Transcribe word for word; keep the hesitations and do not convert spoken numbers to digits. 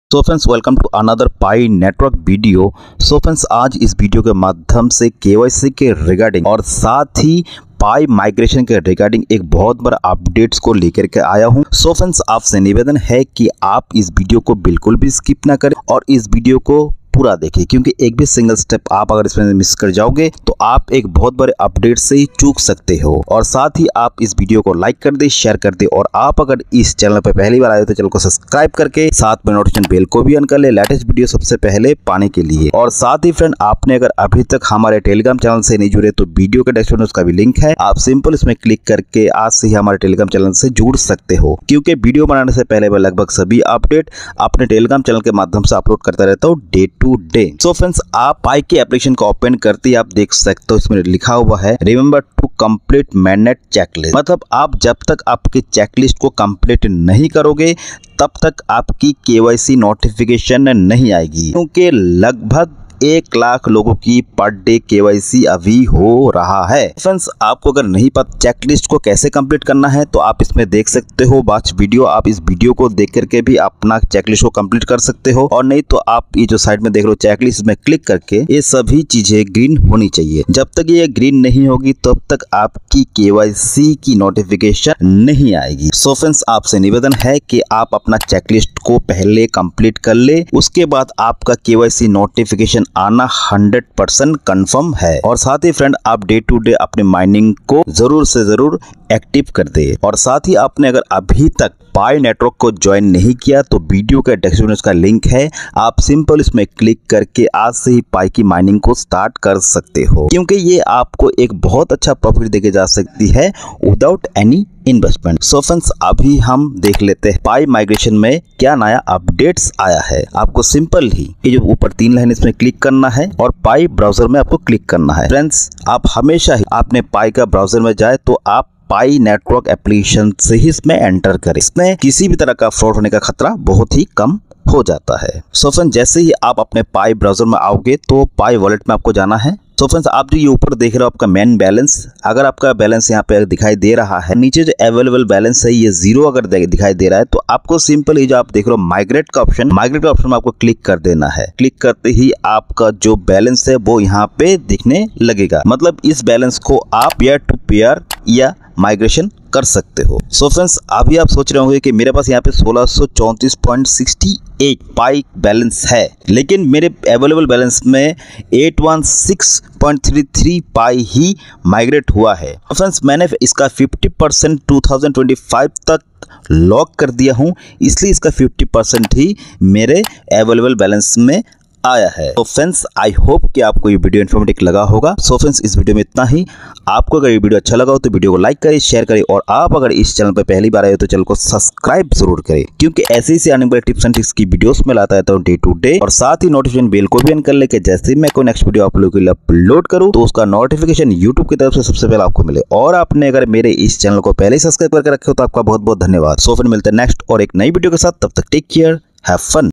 So friends welcome to another Pi network video. So friends आज इस video के माध्यम से केवाईसी के रिगार्डिंग और साथ ही पाई माइग्रेशन के रिगार्डिंग एक बहुत बड़ा अपडेट्स को लेकर के आया हूं। सो फ्रेंड्स आपसे निवेदन है कि आप इस वीडियो को बिल्कुल भी स्किप ना करें और इस वीडियो को पूरा देखिए, क्योंकि एक भी सिंगल स्टेप आप अगर इसमें मिस कर जाओगे तो आप एक बहुत बड़े अपडेट से ही चूक सकते हो। और साथ ही आप इस वीडियो को लाइक कर दे, शेयर कर दे और आप अगर इस चैनल पर पहली बार आए तो चैनल को सब्सक्राइब करके साथ में नोटिफिकेशन बेल को भी ऑन कर ले लेटेस्ट वीडियो सबसे पहले पाने के लिए। और साथ ही फ्रेंड आपने अगर अभी तक हमारे टेलीग्राम चैनल से नहीं जुड़े तो वीडियो के डिस्क्रिप्शन में उसका भी लिंक है, आप सिंपल इसमें क्लिक करके आज से ही हमारे टेलीग्राम चैनल से जुड़ सकते हो, क्योंकि वीडियो बनाने से पहले मैं लगभग सभी अपडेट अपने टेलीग्राम चैनल के माध्यम से अपलोड करता रहता हूँ day to day. So friends आप पाई के एप्लीकेशन को ओपन करते ही आप देख सकते हो इसमें लिखा हुआ है remember to complete mainnet checklist. मतलब आप जब तक आपकी चेकलिस्ट को कंप्लीट नहीं करोगे तब तक आपकी केवाईसी नोटिफिकेशन नहीं आएगी, क्योंकि लगभग एक लाख लोगों की पर डे केवाईसी अभी हो रहा है। फ्रेंड्स आपको अगर नहीं पता चेकलिस्ट को कैसे कंप्लीट करना है तो आप इसमें देख सकते हो बाच वीडियो। आप इस वीडियो को देख करके भी अपना चेकलिस्ट को कंप्लीट कर सकते हो, और नहीं तो आप ये जो साइड में देख रहे हो चेकलिस्ट में क्लिक करके ये सभी चीजें ग्रीन होनी चाहिए। जब तक ये ग्रीन नहीं होगी तब तक आपकी केवाईसी की नोटिफिकेशन नहीं आएगी। सो फ्रेंड्स आपसे निवेदन है कि आप अपना चेकलिस्ट को पहले कंप्लीट कर ले, उसके बाद आपका केवाईसी नोटिफिकेशन आना हंड्रेड परसेंट कन्फर्म है। और साथ ही फ्रेंड आप डे टू डे अपने माइनिंग को जरूर से जरूर एक्टिव कर दे। और साथ ही आपने अगर अभी तक पाई नेटवर्क को ज्वाइन नहीं किया तो वीडियो के डिस्क्रिप्शन में उसका लिंक है, आप सिंपल इसमें क्लिक करके आज से ही पाई की माइनिंग को स्टार्ट कर सकते हो, क्योंकि ये आपको एक बहुत अच्छा प्रॉफिट देके जा सकती है without any investment. So friends अभी हम देख लेते हैं पाई माइग्रेशन में क्या नया अपडेट्स आया है। आपको सिंपल ही ये जो ऊपर तीन लाइन इसमें क्लिक करना है और पाई ब्राउजर में आपको क्लिक करना है। फ्रेंड्स आप हमेशा ही आपने पाई का ब्राउजर में जाए तो आप पाई नेटवर्क एप्लीकेशन से ही इसमें एंटर करें। इसमें किसी भी तरह का फ्रॉड होने का खतरा बहुत ही कम हो जाता है। सो फ्रेंड्स जैसे ही आप अपने पाई ब्राउजर में आओगे तो पाई वॉलेट में आपको जाना है। तो फ्रेंड्स आप जो ये ऊपर देख रहे हो आपका मेन बैलेंस, अगर आपका बैलेंस यहाँ पे दिखाई दे रहा है, नीचे जो अवेलेबल बैलेंस है ये जीरो अगर दिखाई दे रहा है तो आपको सिंपल ही जो आप देख रहे हो माइग्रेट का ऑप्शन, माइग्रेट का ऑप्शन में आपको क्लिक कर देना है। क्लिक करते ही आपका जो बैलेंस है वो यहाँ पे दिखने लगेगा। मतलब इस बैलेंस को आप पेयर टू पेयर या माइग्रेशन कर सकते हो। सो फ्रेंड्स अभी आप सोच रहे होंगे कि मेरे पास यहाँ पे सोलह सौ चौंतीस point six eight Pi balance है, लेकिन मेरे अवेलेबल बैलेंस में आठ सौ सोलह पॉइंट थ्री थ्री पाई ही माइग्रेट हुआ है। फ्रेंड्स मैंने इसका fifty percent two thousand twenty five तक लॉक कर दिया हूँ, इसलिए इसका फिफ्टी परसेंट ही मेरे अवेलेबल बैलेंस में आया है। तो फ्रेंड्स आई होप कि आपको ये वीडियो इन्फॉर्मेटिव लगा होगा। सो फ्रेंड्स इस वीडियो में इतना ही। आपको अगर ये वीडियो अच्छा लगा हो तो वीडियो को लाइक करें, शेयर करें और आप अगर इस चैनल पर पहली बार आए हो तो चैनल को सब्सक्राइब जरूर करें, क्योंकि ऐसे ही से आने वाले टिप्स एंड ट्रिक्स की वीडियोस में लाता रहता हूँ डे टू डे। और साथ ही नोटिफिकेशन बेल को भी ऑन कर ले कि जैसे मैं कोई नेक्स्ट वीडियो आप लोगों के लिए अपलोड करूँ तो उसका नोटिफिकेशन यूट्यूब की तरफ से सबसे पहले आपको मिले। और आपने अगर मेरे इस चैनल को पहले सब्सक्राइब करके रखे हो तो आपका बहुत बहुत धन्यवाद। सो फिर मिलते हैं नेक्स्ट और एक नई वीडियो के साथ, तब तक टेक केयर, हैव फन।